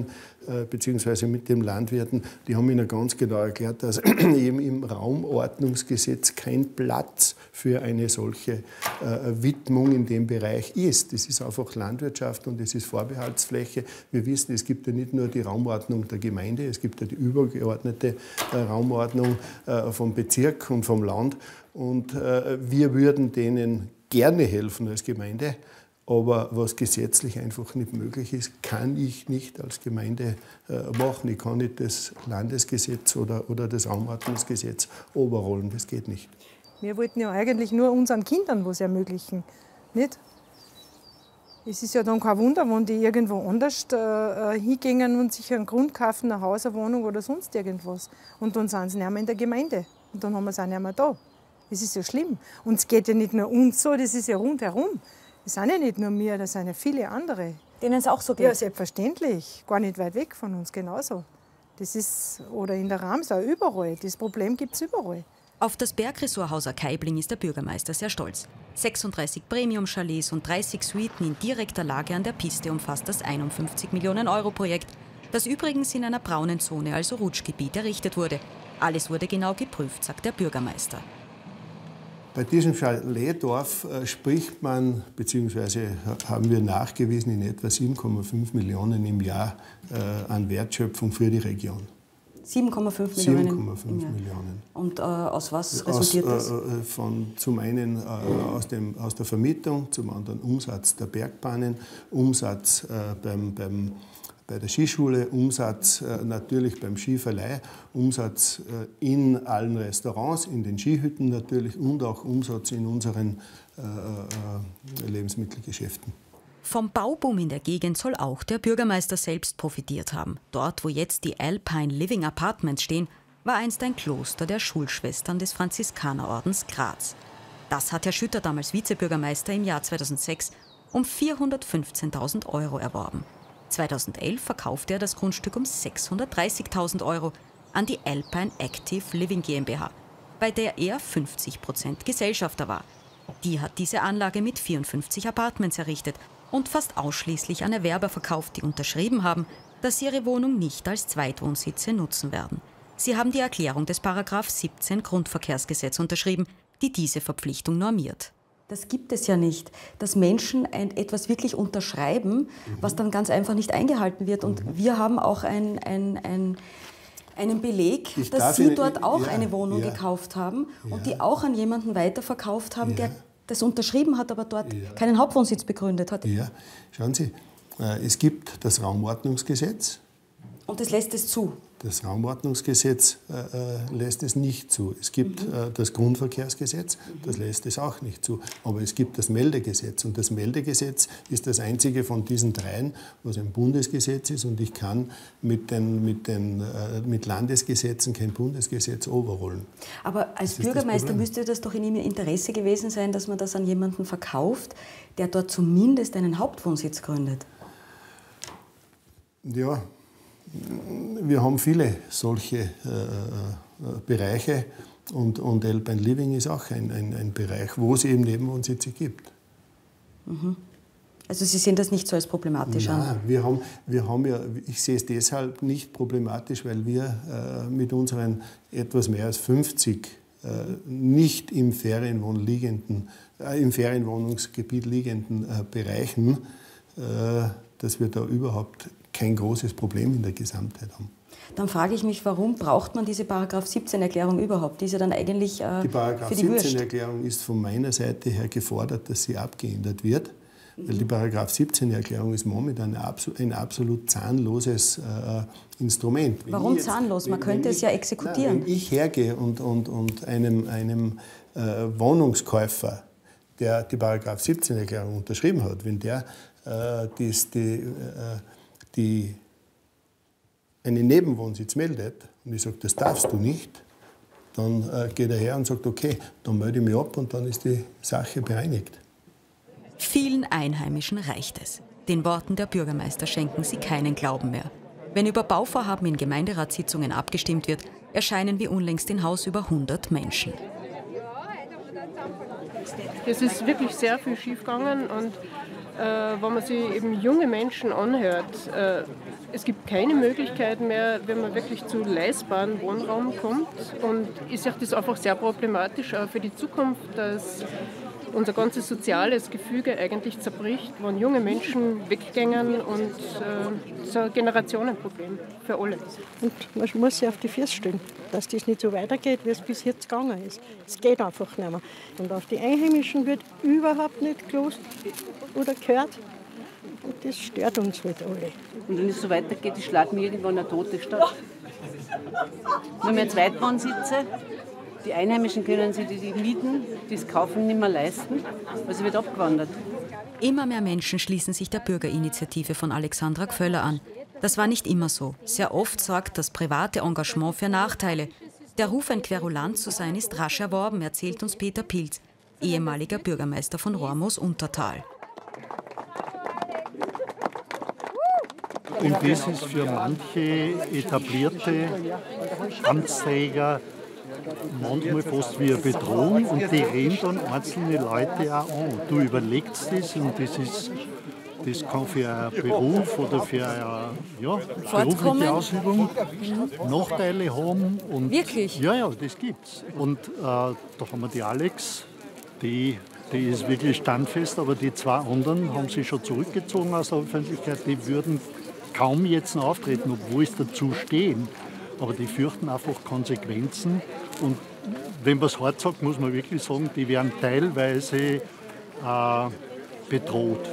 äh, beziehungsweise mit den Landwirten, die haben ihnen ganz genau erklärt, dass eben im Raumordnungsgesetz kein Platz für eine solche äh, Widmung in dem Bereich ist. Das ist einfach Landwirtschaft und es ist Vorbehaltsfläche. Wir wissen, es gibt ja nicht nur die Raumordnung der Gemeinde, es gibt ja die übergeordnete äh, Raumordnung äh, vom Bezirk und vom Land. Und äh, wir würden denen gerne helfen als Gemeinde, aber was gesetzlich einfach nicht möglich ist, kann ich nicht als Gemeinde äh, machen. Ich kann nicht das Landesgesetz oder, oder das Raumordnungsgesetz überrollen, das geht nicht.
Wir wollten ja eigentlich nur unseren Kindern was ermöglichen, nicht? Es ist ja dann kein Wunder, wenn die irgendwo anders äh, hingehen und sich einen Grund kaufen, ein Haus, eine Wohnung oder sonst irgendwas. Und dann sind sie nicht mehr in der Gemeinde und dann haben wir sie auch nicht mehr da. Das ist ja schlimm. Und es geht ja nicht nur uns so, das ist ja rundherum. Das sind ja nicht nur wir, das sind ja viele andere.
Denen es auch so geht?
Ja, selbstverständlich. Gar nicht weit weg von uns, genauso. Das ist, oder in der Ramsau, überall. Das Problem gibt es überall.
Auf das Bergresort Hauser Kaibling ist der Bürgermeister sehr stolz. sechsunddreißig Premium-Chalets und dreißig Suiten in direkter Lage an der Piste umfasst das einundfünfzig Millionen Euro Projekt, das übrigens in einer braunen Zone, also Rutschgebiet, errichtet wurde. Alles wurde genau geprüft, sagt der Bürgermeister.
Bei diesem Chaletdorf äh, spricht man, beziehungsweise haben wir nachgewiesen, in etwa sieben Komma fünf Millionen im Jahr äh, an Wertschöpfung für die Region.
sieben Komma fünf Millionen?
sieben Komma fünf Millionen.
Und äh, aus was resultiert
aus,
das?
Äh, von, zum einen äh, aus, dem, aus der Vermietung, zum anderen Umsatz der Bergbahnen, Umsatz äh, beim, beim bei der Skischule, Umsatz äh, natürlich beim Skiverleih, Umsatz äh, in allen Restaurants, in den Skihütten natürlich und auch Umsatz in unseren äh, äh, Lebensmittelgeschäften.
Vom Bauboom in der Gegend soll auch der Bürgermeister selbst profitiert haben. Dort, wo jetzt die Alpine Living Apartments stehen, war einst ein Kloster der Schulschwestern des Franziskanerordens Graz. Das hat Herr Schütter, damals Vizebürgermeister, im Jahr zweitausendsechs um vierhundertfünfzehntausend Euro erworben. zweitausendelf verkaufte er das Grundstück um sechshundertdreißigtausend Euro an die Alpine Active Living GmbH, bei der er fünfzig Prozent Gesellschafter war. Die hat diese Anlage mit vierundfünfzig Apartments errichtet und fast ausschließlich an Erwerber verkauft, die unterschrieben haben, dass sie ihre Wohnung nicht als Zweitwohnsitze nutzen werden. Sie haben die Erklärung des Paragraph siebzehn Grundverkehrsgesetz unterschrieben, die diese Verpflichtung normiert.
Das gibt es ja nicht, dass Menschen ein, etwas wirklich unterschreiben, mhm. was dann ganz einfach nicht eingehalten wird. Und mhm. wir haben auch ein, ein, ein, einen Beleg, ich dass Sie dort auch ja, eine Wohnung ja. gekauft haben ja. und die auch an jemanden weiterverkauft haben, ja. der das unterschrieben hat, aber dort ja. keinen Hauptwohnsitz begründet hat.
Ja, schauen Sie, es gibt das Raumordnungsgesetz.
Und das lässt es zu?
Das Raumordnungsgesetz äh, lässt es nicht zu. Es gibt mhm. äh, das Grundverkehrsgesetz, das lässt es auch nicht zu. Aber es gibt das Meldegesetz. Und das Meldegesetz ist das einzige von diesen dreien, was ein Bundesgesetz ist. Und ich kann mit, den, mit, den, äh, mit Landesgesetzen kein Bundesgesetz overrollen.
Aber als Bürgermeister müsste das doch in Ihrem Interesse gewesen sein, dass man das an jemanden verkauft, der dort zumindest einen Hauptwohnsitz gründet.
Ja. Wir haben viele solche äh, Bereiche und, und Alpine Living ist auch ein, ein, ein Bereich, wo es eben Nebenwohnsitze gibt.
Mhm. Also Sie sehen das nicht so als problematisch
Nein,
an?
Wir haben, wir haben ja, ich sehe es deshalb nicht problematisch, weil wir äh, mit unseren etwas mehr als fünfzig äh, nicht im, Ferienwohn liegenden, äh, im Ferienwohnungsgebiet liegenden äh, Bereichen, äh, dass wir da überhaupt kein großes Problem in der Gesamtheit haben.
Dann frage ich mich, warum braucht man diese Paragraph siebzehn Erklärung überhaupt? Die ist ja dann eigentlich äh,
die Paragraph
für die
siebzehn Erklärung ist von meiner Seite her gefordert, dass sie abgeändert wird, mhm. weil die Paragraph siebzehn Erklärung ist momentan ein absolut zahnloses äh, Instrument. Wenn
warum
jetzt,
zahnlos? Man
wenn,
könnte
wenn
es
ich,
ja exekutieren.
Na, wenn ich hergehe und, und, und einem, einem äh, Wohnungskäufer, der die Paragraph siebzehn Erklärung unterschrieben hat, wenn der äh, dies, die, äh, die einen Nebenwohnsitz meldet und ich sage, das darfst du nicht, dann äh, geht er her und sagt, okay, dann melde ich mich ab und dann ist die Sache bereinigt.
Vielen Einheimischen reicht es. Den Worten der Bürgermeister schenken sie keinen Glauben mehr. Wenn über Bauvorhaben in Gemeinderatssitzungen abgestimmt wird, erscheinen wie unlängst im Haus über hundert Menschen.
Es ist wirklich sehr viel schiefgegangen und äh, wenn man sich eben junge Menschen anhört, äh, es gibt keine Möglichkeit mehr, wenn man wirklich zu leistbaren Wohnraum kommt. Und ich sehe das einfach sehr problematisch auch für die Zukunft, dass unser ganzes soziales Gefüge eigentlich zerbricht, wenn junge Menschen weggehen und äh, so ein Generationenproblem für alle.
Und man muss sich auf die Füße stellen, dass das nicht so weitergeht, wie es bis jetzt gegangen ist. Es geht einfach nicht mehr. Und auf die Einheimischen wird überhaupt nicht gelost oder gehört. Und das stört uns halt alle.
Und wenn es so weitergeht, schlagen wir irgendwann eine tote Stadt. Nur mehr Zweitwohnsitze. Die Einheimischen können sich die Mieten, das Kaufen nicht mehr leisten. Also wird abgewandert.
Immer mehr Menschen schließen sich der Bürgerinitiative von Alexandra Gföller an. Das war nicht immer so. Sehr oft sorgt das private Engagement für Nachteile. Der Ruf, ein Querulant zu sein, ist rasch erworben, erzählt uns Peter Pilz, ehemaliger Bürgermeister von Rormus-Untertal.
Und das ist für manche etablierte Amtsträger manchmal fast wie eine Bedrohung und die reden dann einzelne Leute auch an. Du überlegst das und das, ist, das kann für einen Beruf oder für eine ja, berufliche Ausübung Nachteile haben. Und
wirklich?
Ja, ja, das gibt's. Und äh, da haben wir die Alex, die, die ist wirklich standfest, aber die zwei anderen haben sich schon zurückgezogen aus der Öffentlichkeit. Die würden kaum jetzt noch auftreten, obwohl es dazu stehen. Aber die fürchten einfach Konsequenzen. Und wenn man es hart sagt, muss man wirklich sagen, die werden teilweise äh, bedroht.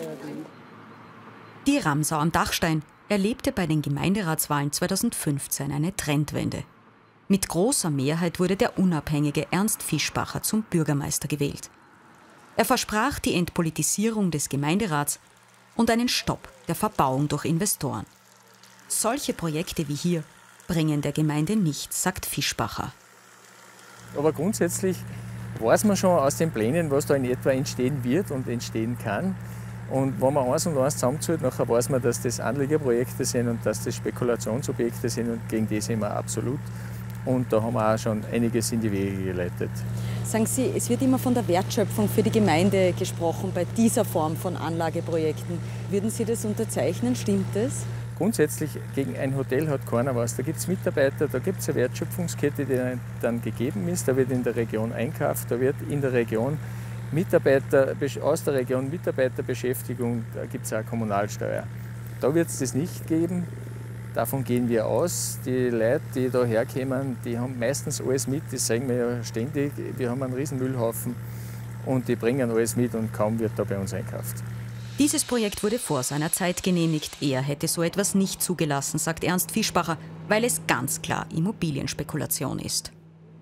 Die Ramsau am Dachstein erlebte bei den Gemeinderatswahlen zweitausendfünfzehn eine Trendwende. Mit großer Mehrheit wurde der unabhängige Ernst Fischbacher zum Bürgermeister gewählt. Er versprach die Entpolitisierung des Gemeinderats und einen Stopp der Verbauung durch Investoren. Solche Projekte wie hier bringen der Gemeinde nichts, sagt Fischbacher.
Aber grundsätzlich weiß man schon aus den Plänen, was da in etwa entstehen wird und entstehen kann. Und wenn man eins und eins zusammenzählt, nachher weiß man, dass das Anlegerprojekte sind und dass das Spekulationsobjekte sind und gegen die sind wir absolut. Und da haben wir auch schon einiges in die Wege geleitet.
Sagen Sie, es wird immer von der Wertschöpfung für die Gemeinde gesprochen bei dieser Form von Anlageprojekten. Würden Sie das unterzeichnen? Stimmt das?
Grundsätzlich gegen ein Hotel hat keiner was. Da gibt es Mitarbeiter, da gibt es eine Wertschöpfungskette, die dann gegeben ist. Da wird in der Region einkauft, da wird in der Region Mitarbeiter, aus der Region Mitarbeiterbeschäftigung, da gibt es auch Kommunalsteuer. Da wird es das nicht geben. Davon gehen wir aus. Die Leute, die da herkommen, die haben meistens alles mit. Das sagen wir ja ständig. Wir haben einen riesen Müllhaufen und die bringen alles mit und kaum wird da bei uns einkauft.
Dieses Projekt wurde vor seiner Zeit genehmigt. Er hätte so etwas nicht zugelassen, sagt Ernst Fischbacher, weil es ganz klar Immobilienspekulation ist.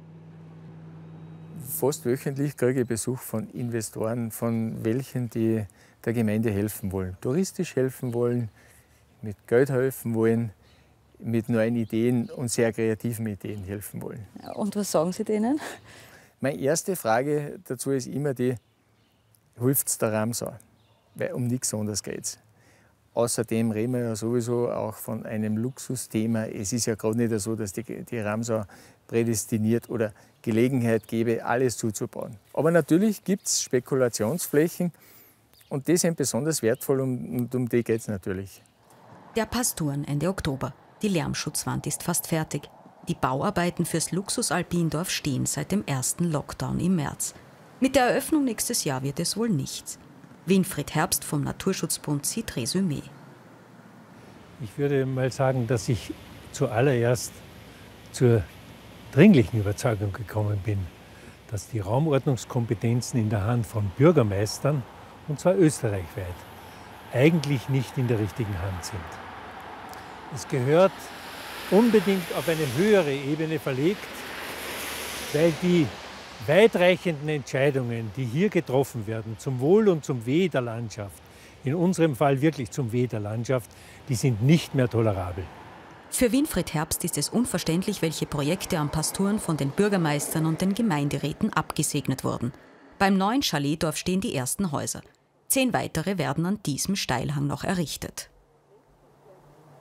Fast wöchentlich kriege ich Besuch von Investoren, von welchen, die der Gemeinde helfen wollen. Touristisch helfen wollen, mit Geld helfen wollen, mit neuen Ideen und sehr kreativen Ideen helfen wollen.
Und was sagen Sie denen?
Meine erste Frage dazu ist immer die, hilft es der Ramsau? Weil um nichts anderes geht es. Außerdem reden wir ja sowieso auch von einem Luxusthema. Es ist ja gerade nicht so, dass die, die Ramsau prädestiniert oder Gelegenheit gäbe, alles zuzubauen. Aber natürlich gibt es Spekulationsflächen und die sind besonders wertvoll und, und um die geht es natürlich.
Der Pastoren Ende Oktober. Die Lärmschutzwand ist fast fertig. Die Bauarbeiten fürs Luxus-Alpindorf stehen seit dem ersten Lockdown im März. Mit der Eröffnung nächstes Jahr wird es wohl nichts. Winfried Herbst vom Naturschutzbund zieht Resümee.
Ich würde mal sagen, dass ich zuallererst zur dringlichen Überzeugung gekommen bin, dass die Raumordnungskompetenzen in der Hand von Bürgermeistern, und zwar österreichweit, eigentlich nicht in der richtigen Hand sind. Es gehört unbedingt auf eine höhere Ebene verlegt, weil die weitreichenden Entscheidungen, die hier getroffen werden, zum Wohl und zum Weh der Landschaft, in unserem Fall wirklich zum Weh der Landschaft, die sind nicht mehr tolerabel.
Für Winfried Herbst ist es unverständlich, welche Projekte am Pastoren von den Bürgermeistern und den Gemeinderäten abgesegnet wurden. Beim neuen Chaletdorf stehen die ersten Häuser. Zehn weitere werden an diesem Steilhang noch errichtet.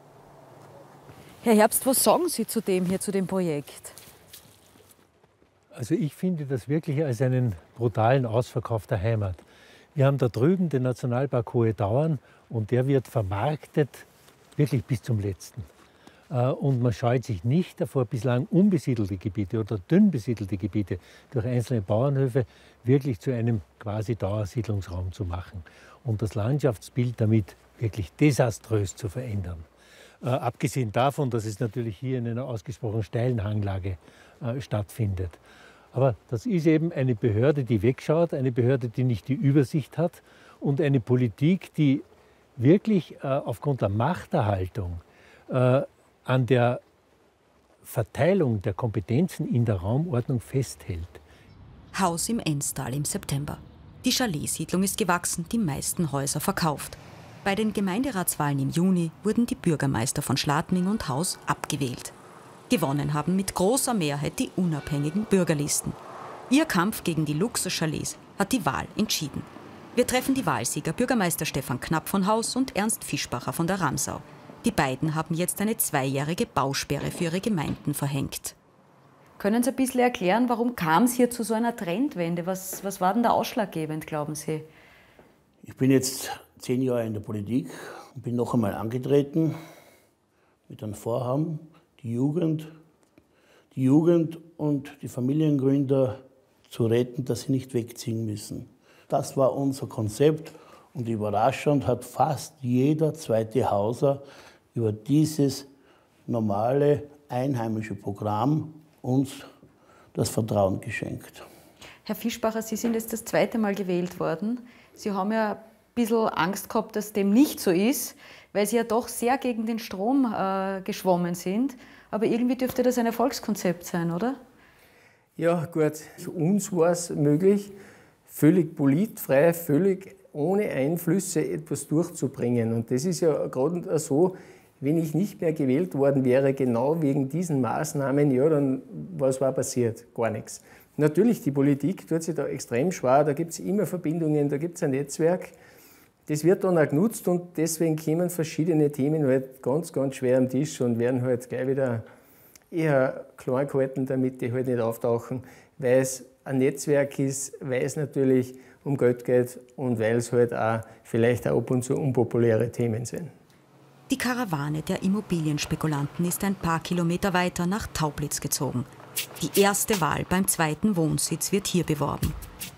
Herr Herbst, was sagen Sie zu dem hier, zu dem Projekt?
Also ich finde das wirklich als einen brutalen Ausverkauf der Heimat. Wir haben da drüben den Nationalpark Hohe Tauern und der wird vermarktet wirklich bis zum Letzten. Und man scheut sich nicht davor, bislang unbesiedelte Gebiete oder dünn besiedelte Gebiete durch einzelne Bauernhöfe wirklich zu einem quasi Dauersiedlungsraum zu machen und das Landschaftsbild damit wirklich desaströs zu verändern. Äh, abgesehen davon, dass es natürlich hier in einer ausgesprochen steilen Hanglage äh, stattfindet. Aber das ist eben eine Behörde, die wegschaut, eine Behörde, die nicht die Übersicht hat und eine Politik, die wirklich äh, aufgrund der Machterhaltung äh, an der Verteilung der Kompetenzen in der Raumordnung festhält.
Haus im Enstal im September. Die Chalet-Siedlung ist gewachsen, die meisten Häuser verkauft. Bei den Gemeinderatswahlen im Juni wurden die Bürgermeister von Schladming und Haus abgewählt. Gewonnen haben mit großer Mehrheit die unabhängigen Bürgerlisten. Ihr Kampf gegen die Luxuschalets hat die Wahl entschieden. Wir treffen die Wahlsieger Bürgermeister Stefan Knapp von Haus und Ernst Fischbacher von der Ramsau. Die beiden haben jetzt eine zweijährige Bausperre für ihre Gemeinden verhängt.
Können Sie ein bisschen erklären, warum kam es hier zu so einer Trendwende? Was, was war denn da ausschlaggebend, glauben Sie?
Ich bin jetzt zehn Jahre in der Politik und bin noch einmal angetreten mit einem Vorhaben, die Jugend, die Jugend und die Familiengründer zu retten, dass sie nicht wegziehen müssen. Das war unser Konzept und überraschend hat fast jeder zweite Hauser über dieses normale einheimische Programm uns das Vertrauen geschenkt.
Herr Fischbacher, Sie sind jetzt das zweite Mal gewählt worden. Sie haben ja ein bisschen Angst gehabt, dass dem nicht so ist, weil Sie ja doch sehr gegen den Strom äh, geschwommen sind. Aber irgendwie dürfte das ein Erfolgskonzept sein, oder?
Ja, gut. Für uns war es möglich, völlig politfrei, völlig ohne Einflüsse etwas durchzubringen. Und das ist ja gerade so, wenn ich nicht mehr gewählt worden wäre, genau wegen diesen Maßnahmen, ja, dann was war passiert? Gar nichts. Natürlich, die Politik tut sich da extrem schwer, da gibt es immer Verbindungen, da gibt es ein Netzwerk. Das wird dann auch genutzt und deswegen kommen verschiedene Themen halt ganz, ganz schwer am Tisch und werden halt gleich wieder eher klein gehalten, damit die halt nicht auftauchen, weil es ein Netzwerk ist, weil es natürlich um Geld geht und weil es halt auch vielleicht auch ab und zu unpopuläre Themen sind.
Die Karawane der Immobilienspekulanten ist ein paar Kilometer weiter nach Taublitz gezogen. Die erste Wahl beim zweiten Wohnsitz wird hier beworben.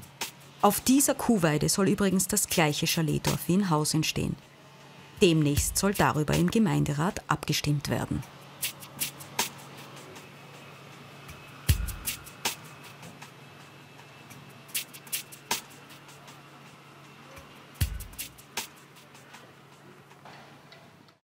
Auf dieser Kuhweide soll übrigens das gleiche Chaletdorf wie in Haus entstehen. Demnächst soll darüber im Gemeinderat abgestimmt werden.